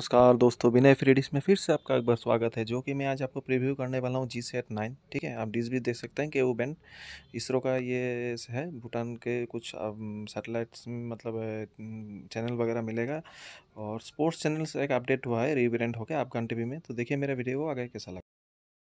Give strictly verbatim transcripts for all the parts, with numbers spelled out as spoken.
नमस्कार दोस्तों, विनय फ्रीडिश में फिर से आपका एक बार स्वागत है। जो कि मैं आज आपको प्रीव्यू करने वाला हूँ जी सेट नाइन। ठीक है, आप डिश भी देख सकते हैं कि वो बैंड इसरो का ये है। भूटान के कुछ सैटेलाइट्स मतलब चैनल वगैरह मिलेगा, और स्पोर्ट्स चैनल से एक अपडेट हुआ है रीब्रांड होकर अफगान टीवी में। तो देखिए मेरा वीडियो आगे कैसा लगा।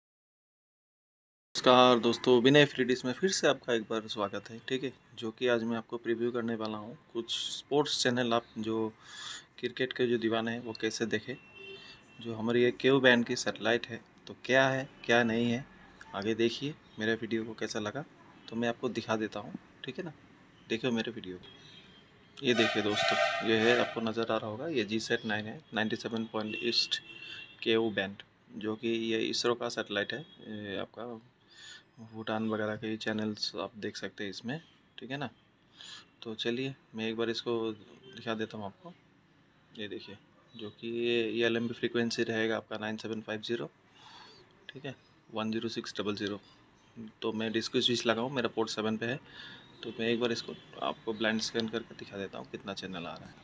नमस्कार दोस्तों, विनय फ्रीडिश में फिर से आपका एक बार स्वागत है। ठीक है, जो कि आज मैं आपको प्रीव्यू करने वाला हूँ कुछ स्पोर्ट्स चैनल। आप जो क्रिकेट के जो दीवाने हैं वो कैसे देखें। जो हमारी ये केव बैंड की सैटेलाइट है, तो क्या है क्या नहीं है, आगे देखिए। मेरे वीडियो को कैसा लगा तो मैं आपको दिखा देता हूँ। ठीक है ना, देखिए मेरे वीडियो को। ये देखिए दोस्तों, ये है, आपको नज़र आ रहा होगा, ये जी सेट नाइन है, ninety seven point east Ku band, जो कि ये इसरो का सैटेलाइट है। ये आपका भूटान वगैरह के चैनल्स आप देख सकते हैं इसमें। ठीक है ना, तो चलिए मैं एक बार इसको दिखा देता हूँ आपको। ये देखिए, जो कि ये एल एम बी फ्रीक्वेंसी रहेगा आपका नाइन सेवन फाइव ज़ीरो। ठीक है, one zero six double zero. तो मैं डिस्को स्विच लगाऊँ, मेरा पोर्ट सेवन पे है। तो मैं एक बार इसको आपको ब्लाइंड स्कैन करके दिखा देता हूँ कितना चैनल आ रहा है।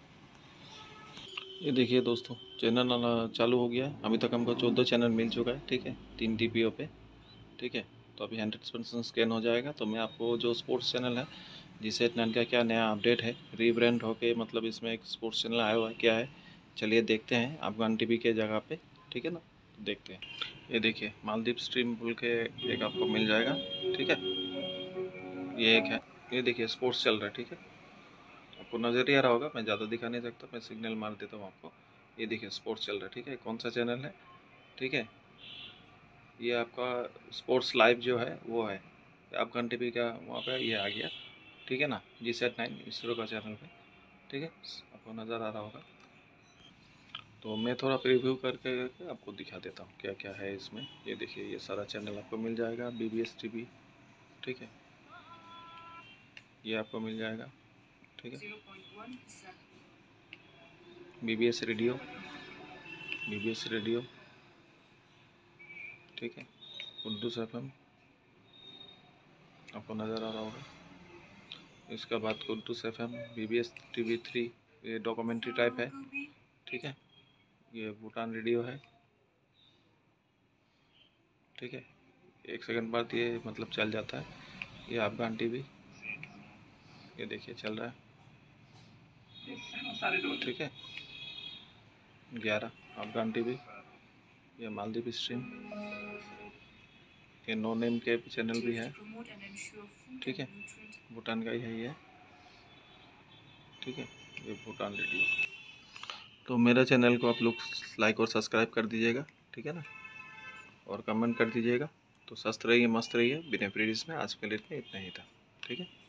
ये देखिए दोस्तों, चैनल चालू हो गया है। अभी तक हमको चौदह चैनल मिल चुका है। ठीक है, तीन टी पी ओ पे। ठीक है, तो अभी हंड्रेड परसेंट स्कैन हो जाएगा। तो मैं आपको जो स्पोर्ट्स चैनल है जी सेट नाइन का क्या नया अपडेट है, रीब्रांड होके, मतलब इसमें एक स्पोर्ट्स चैनल आया हुआ है, क्या है चलिए देखते हैं अफगान टीवी के जगह पे। ठीक है ना, तो देखते हैं। ये देखिए, मालदीव स्ट्रीम बोल के एक आपको मिल जाएगा। ठीक है, ये एक है। ये देखिए स्पोर्ट्स चल रहा है। ठीक है, आपको नज़र ही आ रहा होगा, मैं ज़्यादा दिखा नहीं सकता, मैं सिग्नल मार देता हूँ आपको। ये देखिए स्पोर्ट्स चल रहा है। ठीक है, कौन सा चैनल है, ठीक है, ये आपका स्पोर्ट्स लाइव जो है वो है अफगान टीवी का, वहाँ पे ये आ गया। ठीक है ना, जी सेट नाइन इसरो का चैनल पे। ठीक है, आपको नज़र आ रहा होगा। तो मैं थोड़ा प्रीव्यू करके करके आपको दिखा देता हूँ क्या क्या है इसमें। ये देखिए, ये सारा चैनल आपको मिल जाएगा। B B S T V, ठीक है, ये आपको मिल जाएगा। ठीक है, B B S radio, B B S radio, ठीक है, कुद्दूस एफ एम आपको नज़र आ रहा होगा। इसके बाद कुद्दूस F M, B B S T V three, ये डॉक्यूमेंट्री टाइप है। ठीक है, ये भूटान रेडियो है। ठीक है, एक सेकंड बाद ये मतलब चल जाता है। ये अफगान टीवी, ये देखिए चल रहा है। ठीक है, ग्यारह अफगान टीवी, ये मालदीव स्ट्रीम, ये नो नेम के चैनल भी है। ठीक है, भूटान का ही है ये। ठीक है, ये भूटान रेडियो। तो मेरा चैनल को आप लोग लाइक और सब्सक्राइब कर दीजिएगा। ठीक है ना, और कमेंट कर दीजिएगा। तो स्वस्थ रहिए, मस्त रहिए। बिना प्रीडिस में आज के लिए इतना ही था। ठीक है।